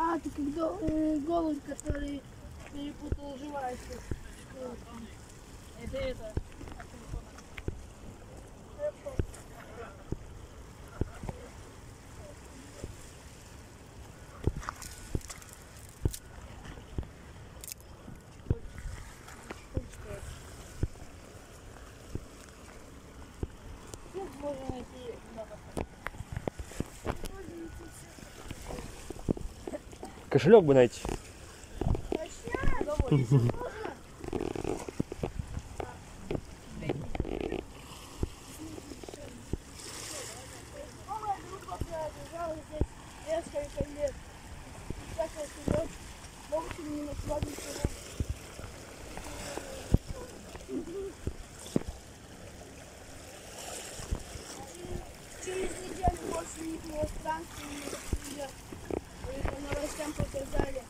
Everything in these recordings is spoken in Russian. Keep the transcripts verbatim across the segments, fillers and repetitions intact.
А, ты когда э, голубь, который перепутал жвачку. Это это. Кошелек бы найти. Несколько лет. Так вот живет, могут не накладывать его. Через неделю после их странствия не по новостям показали.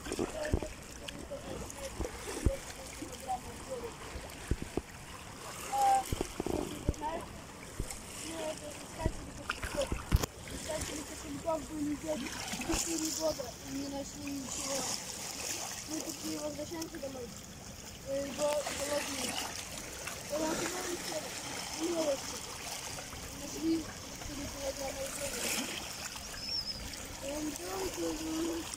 А, если ты знаешь, ну, это искатели кошельков. Искатели кошельков были здесь четыре года и не нашли ничего. Мы такие возвращаемся домой. Голодные. Когда мы сели, милости. Нашли четыре килограмма изделия.